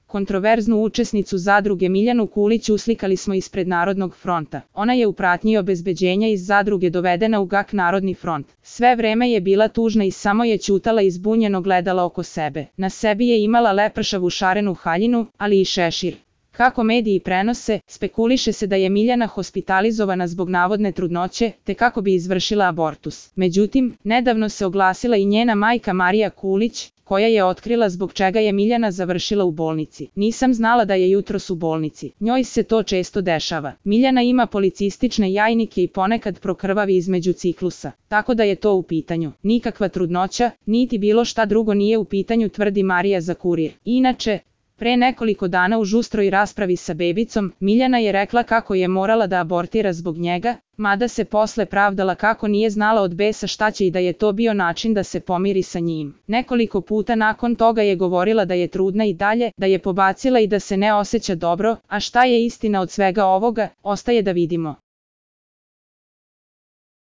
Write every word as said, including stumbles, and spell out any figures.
Kontroverznu učesnicu zadruge Miljanu Kulić uslikali smo ispred Narodnog fronta. Ona je u pratnji obezbeđenja iz zadruge dovedena u G A K Narodni front. Sve vreme je bila tužna i samo je ćutala i zbunjeno gledala oko sebe. Na sebi je imala lepršavu šarenu haljinu, ali i šešir. Kako mediji prenose, spekuliše se da je Miljana hospitalizovana zbog navodne trudnoće, te kako bi izvršila abortus. Međutim, nedavno se oglasila i njena majka Marija Kulić, koja je otkrila zbog čega je Miljana završila u bolnici. Nisam znala da je jutros u bolnici. Njoj se to često dešava. Miljana ima policistične jajnike i ponekad prokrvavi između ciklusa, tako da je to u pitanju. Nikakva trudnoća, niti bilo šta drugo nije u pitanju, tvrdi Marija za Kurir. Inače, pre nekoliko dana u žustroj raspravi sa bebicom, Miljana je rekla kako je morala da abortira zbog njega, mada se posle pravdala kako nije znala od besa šta će i da je to bio način da se pomiri sa njim. Nekoliko puta nakon toga je govorila da je trudna i dalje, da je pobacila i da se ne osjeća dobro, a šta je istina od svega ovoga, ostaje da vidimo.